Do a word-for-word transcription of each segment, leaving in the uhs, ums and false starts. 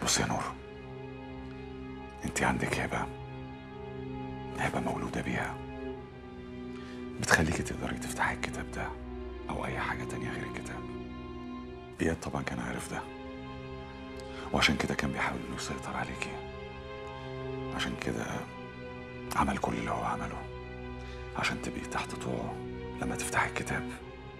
بص يا نور، انت عندك هبة، هبة مولودة بيها بتخليكي تقدري تفتحي الكتاب ده أو أي حاجة تانية غير الكتاب. إياد طبعا كان عارف ده، وعشان كده كان بيحاول إنه يسيطر عليكي، عشان كده عمل كل اللي هو عمله عشان تبقي تحت طوعه لما تفتحي الكتاب.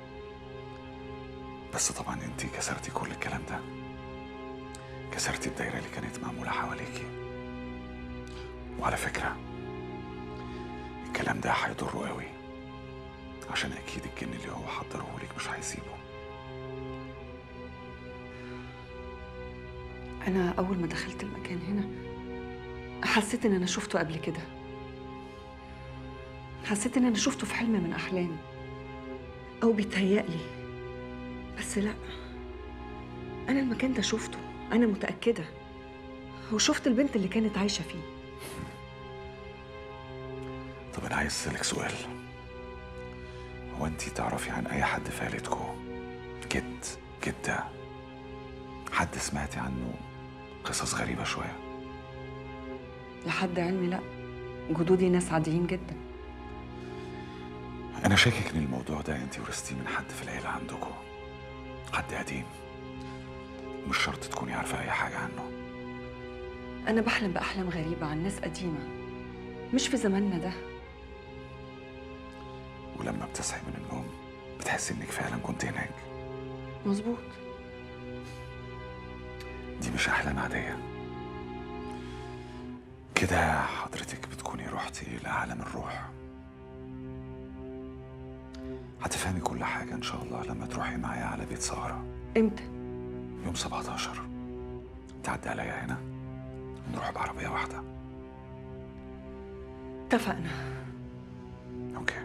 بس طبعا انت كسرتي كل الكلام ده، كسرتي الدايرة اللي كانت معمولة حواليكي. وعلى فكرة الكلام ده هيضره قوي، عشان اكيد الجن اللي هو حضره لك مش هيسيبه. انا اول ما دخلت المكان هنا حسيت ان انا شفته قبل كده، حسيت ان انا شفته في حلم من احلامي او بيتهيألي، بس لا، انا المكان ده شفته، انا متأكدة، وشفت البنت اللي كانت عايشة فيه. طب انا عايز اسألك سؤال، هو انت تعرفي عن اي حد في عيلتكم، جد جدة، حد سمعتي عنه قصص غريبة شوية؟ لحد علمي لا، جدودي ناس عاديين جدا. انا شاكك ان الموضوع ده انت ورثتيه من حد في العيلة عندكم، حد قديم، مش شرط تكوني عارفة اي حاجة عنه. انا بحلم باحلام غريبة عن ناس قديمة مش في زماننا ده. ولما بتصحي من النوم بتحسي انك فعلا كنت هناك. مظبوط. دي مش احلام عادية، كده حضرتك بتكوني روحتي لعالم الروح. هتفهمي كل حاجة ان شاء الله لما تروحي معايا على بيت سارة. امتى؟ يوم سبعتاشر تعدي عليا هنا ونروح بعربية واحدة. اتفقنا. اوكي.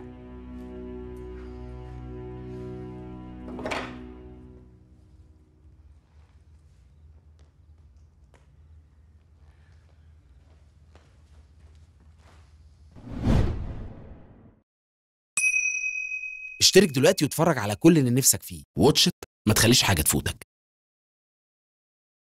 اشترك دلوقتي واتفرج على كل اللي نفسك فيه. واتش إت، ما تخليش حاجة تفوتك.